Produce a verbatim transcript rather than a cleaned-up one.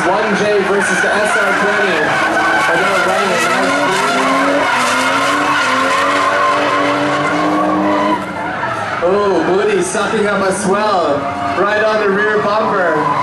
one J versus the S R twenty. And they're running a nice. Oh, Boodie sucking up a swell right on the rear bumper.